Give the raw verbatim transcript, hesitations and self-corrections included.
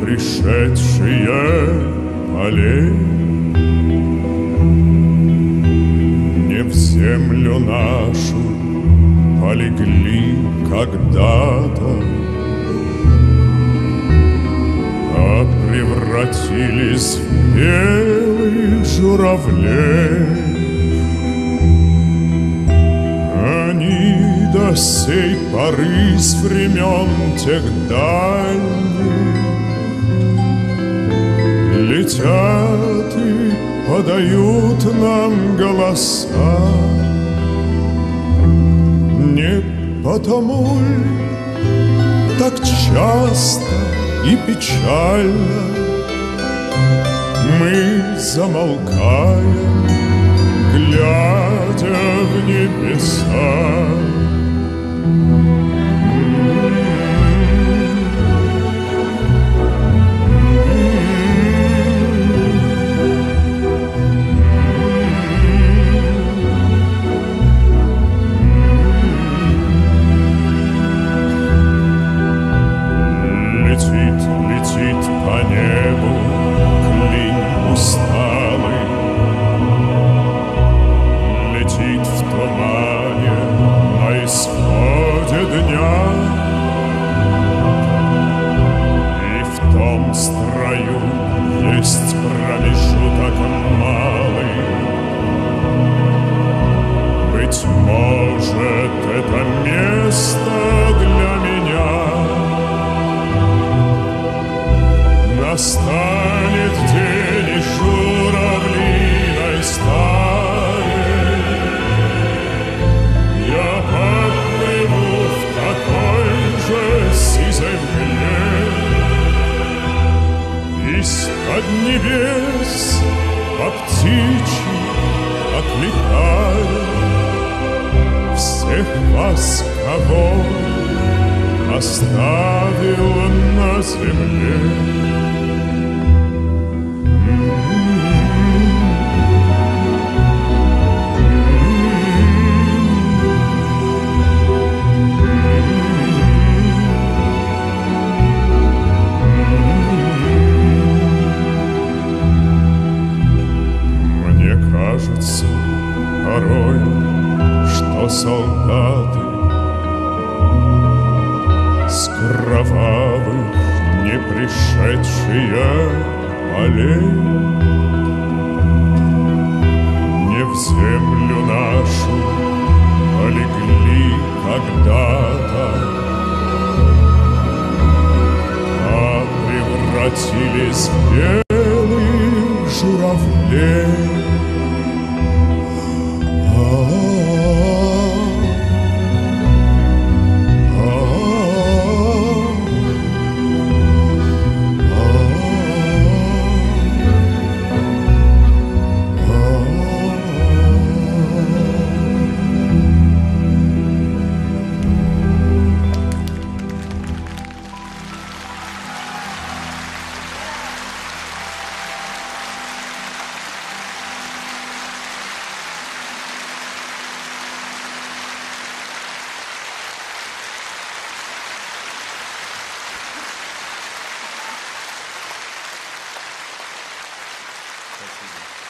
пришедшие полей. Не в землю нашу полегли когда-то, а превратились в белых журавлей. Они до сей поры с времен тех дальних летят и подают нам голоса. Не потому ли так часто и печально мы замолкаем, глядя в небеса? Летит, летит по небу клин усталый, летит в тумане на исходе дня. И в том строю есть промежуток малый. Быть может, это место для меня. Настанет день и журавлиной стаи, я подплыву в такой же сизой мгле. Из-под небес по птичьи окликаю всех вас, кого оставил на земле. Мне кажется порой, что солдаты с кровавых не пришедшие полей не в землю нашу полегли когда-то, а превратились в белых журавлей. Спасибо.